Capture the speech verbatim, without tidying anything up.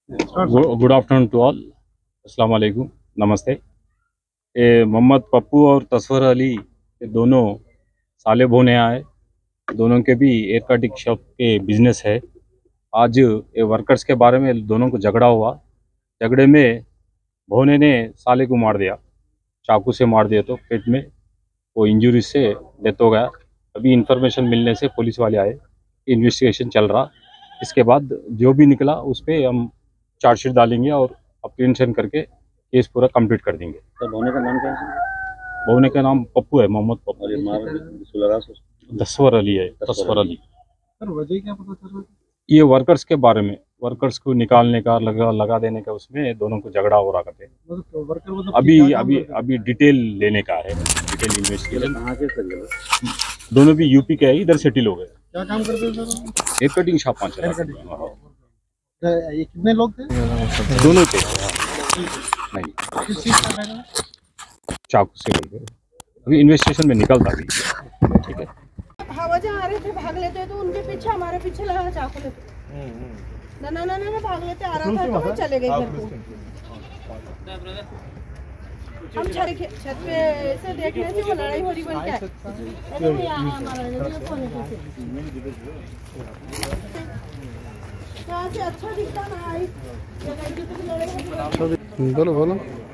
Good afternoon to all. अस्सलाम वालेकुम, नमस्ते। ये मोहम्मद पप्पू और तस्वर अली ये दोनों साले भोने आए। दोनों के भी एयर कटिंग शॉप के बिजनेस है। आज ये वर्कर्स के बारे में दोनों को झगड़ा हुआ। झगड़े में भोने ने साले को मार दिया, चाकू से मार दिया, तो पेट में वो इंजरी से डेथ हो गया। अभी इंफॉर्मेशन मिलने से पुलिस वाले आए, इन्वेस्टिगेशन चल रहा। इसके बाद जो भी निकला उस पर हम चार्जशीट डालेंगे और अप्रीहेंशन करके केस पूरा कंप्लीट कर देंगे। तो भोने का नाम क्या है? भोने का नाम पप्पू है, मोहम्मद पप्पू। और ये मार तस्वर अली है, तस्वर अली। सर वजह क्या पता चल रहा है? ये वर्कर्स के बारे में, वर्कर्स को निकालने का, लगा लगा देने का, उसमें दोनों को झगड़ा हो रहा करते। मतलब वर्कर मतलब अभी क्या काम अभी करते हैं? अभी डिटेल लेने का है, डिटेल इन्वेस्टिगेशन। कहाँ के सर ये लोग? दोनों भी यूपी के है, इधर सेटिल हो गए। क्या काम करते हैं सर? एयर कटिंग शॉप पाँच Hair cutting। तो ये कितने लोग थे? दोनों थे। नहीं, किस चीज का था? चाकू से गए। अभी इन्वेस्टिगेशन में निकलता भी, ठीक है। हवा जहाँ आ रहे थे भाग लेते तो उनके पीछे हमारे पीछे लगा चाकू लेते। ना ना ना ना भाग लेते आ रहा था तो हम चले गए घर को। हम छत के छत पे से देख रहे थे वो लड़ाई हो रही बन क्या अरे वो यहाँ हमारा यहाँ से अच्छा दिखता ना आई। बोलो बोलो।